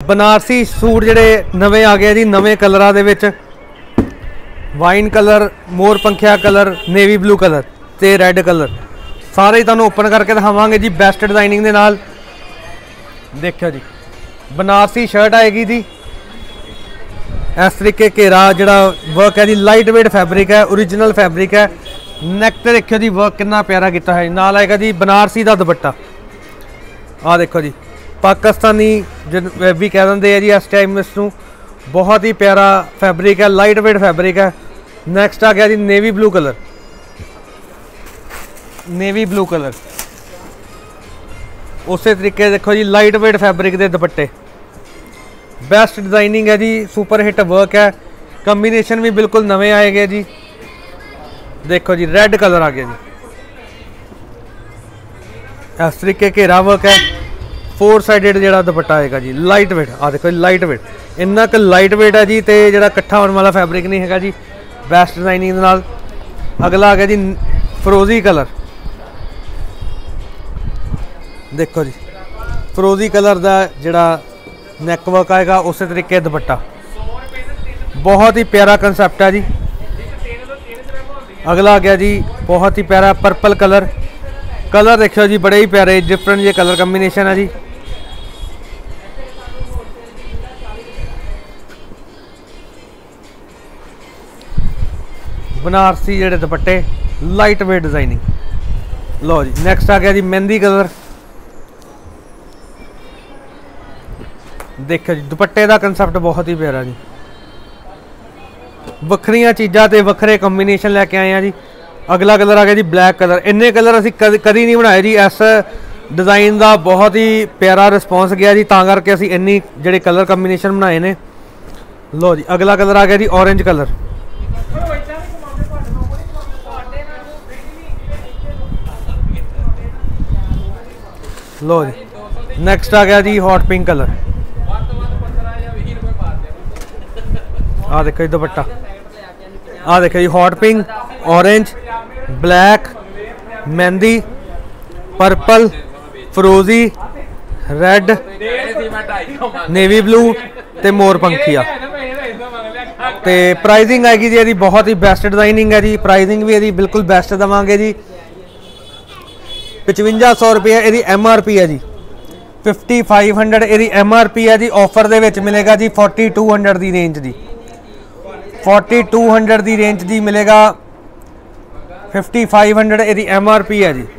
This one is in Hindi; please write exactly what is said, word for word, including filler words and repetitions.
बनारसी सूट जिहड़े नवे आ गए जी, नवे कलरां दे विच वाइन कलर, मोर पंखिया कलर, नेवी ब्लू कलर ते रैड कलर सारे ही तुहानूं ओपन करके दिखावांगे जी बेस्ट डिजाइनिंग दे नाल। देखियो जी बनारसी शर्ट आएगी जी, इस तरीके घेरा जिहड़ा वर्क है जी, लाइट वेट फैब्रिक है, ओरिजिनल फैब्रिक है। नैक ते देखियो जी वर्क कितना प्यारा किया है। नाल आएगा जी बनारसी का दुपट्टा, आ देखो जी पाकिस्तानी भी कह देंगे है जी इस टाइम इसनूं। बहुत ही प्यारा फैब्रिक है, लाइट वेट फैब्रिक है। नैक्सट आ गया जी navy blue colour, navy blue colour उस तरीके देखो जी लाइट वेट फैब्रिक के दुपट्टे, बेस्ट डिजाइनिंग है जी, सुपर हिट वर्क है। कॉम्बिनेशन भी बिल्कुल नवे आए गए जी। देखो जी रेड कलर आ गया जी, इस तरीके घेरा वर्क है। फोर साइडेड जो दुपट्टा आएगा जी, लाइट वेट, आ देखो जी लाइट वेट, इन्ना क लाइट वेट है जी। तो जो कट्ठा होने वाला फैब्रिक नहीं है जी, बेस्ट डिजाइनिंग के नाल। अगला आ गया जी फिरोजी कलर, देखो जी फिरोजी कलर का जोड़ा नैक वर्क आएगा, उस तरीके दुपट्टा, बहुत ही प्यारा कंसैप्ट है जी। अगला आ गया जी बहुत ही प्यारा पर्पल कलर, कलर देखियो जी बड़े ही प्यारे डिफरेंट ये कलर कॉम्बिनेशन है जी। बनारसी जेडे दुपट्टे, लाइट वेट डिजाइनिंग। लो जी नेक्स्ट आ गया जी मेहंदी कलर, देखो जी दुपट्टे का कंसैप्ट बहुत ही प्यारा जी। वखरिया चीज़ा ते वखरे कॉम्बिनेशन लैके आए हैं जी। अगला कलर आ गया जी ब्लैक कलर, इन्ने कलर असी कभी नहीं बनाए जी। इस डिज़ाइन का बहुत ही प्यारा रिस्पॉन्स गया जी, तां करके असी इन्नी जेडे कलर कॉम्बिनेशन बनाए ने। लो जी अगला कलर आ गया जी ऑरेंज कलर, लो जी नेक्स्ट आ गया जी हॉट पिंक कलर, आ देखो जी दुपट्टा, आ देखो जी हॉट पिंक, ऑरेंज, ब्लैक, मेहंदी, पर्पल, फिरोजी, रेड, नेवी ब्लू ते मोर पंखिया। तो प्राइजिंग आएगी जी यदि बहुत ही बेस्ट डिजाइनिंग है जी। प्राइजिंग भी यदि बिल्कुल बेस्ट देवांगे जी। पचवंजा सौ रुपये यदि एम आर पी है जी, फिफ्टी फाइव हंड्रड यदि एम आर पी है जी। ऑफर दे विच मिलेगा जी फोर्टी टू हंड्रड की रेंज जी, फोर्टी टू हंड्रड की रेंज जी मिलेगा। फिफ्टी फाइव हंड्रड यदि एम आर पी है जी।